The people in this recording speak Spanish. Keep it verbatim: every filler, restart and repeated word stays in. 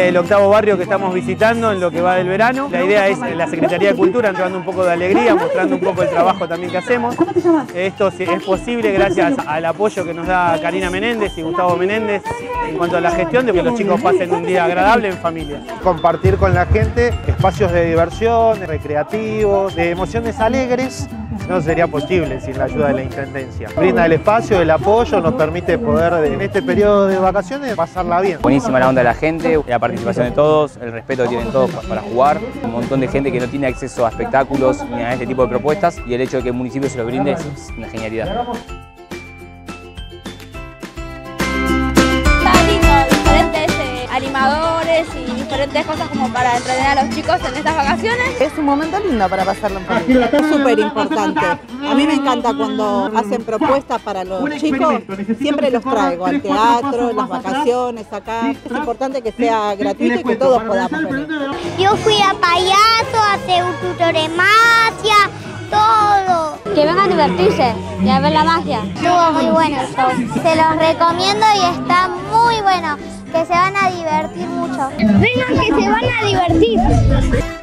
el octavo barrio que estamos visitando en lo que va del verano. La idea es la Secretaría de Cultura entrando un poco de alegría, mostrando un poco el trabajo también que hacemos. Esto es posible gracias al apoyo que nos da Karina Menéndez y Gustavo Menéndez en cuanto a la gestión de que los chicos pasen un día agradable en familia. Compartir con la gente espacios de diversión, recreativos, de emociones alegres, no sería posible sin la ayuda de la Intendencia. Brinda el espacio, el apoyo, nos permite poder en este periodo de vacaciones pasarla bien. Buenísima la onda de la gente, la participación de todos, el respeto que tienen todos para jugar, un montón de gente que no tiene acceso a espectáculos ni a este tipo de propuestas y el hecho de que el municipio se lo brinde es una genialidad. Animadores y diferentes cosas como para entretener a los chicos en estas vacaciones. Es un momento lindo para pasarlo en familia. Es súper importante. A mí me encanta cuando hacen propuestas para los chicos, siempre los traigo al teatro, las vacaciones acá. Es importante que sea gratuito y que todos podamos venir. Yo fui a payaso, a hacer un tutor de magia, todo. Que vengan a divertirse y a ver la magia. Estuvo muy bueno el show. Se los recomiendo y está muy bueno. Que se van a divertir mucho. Vengan que se van a divertir.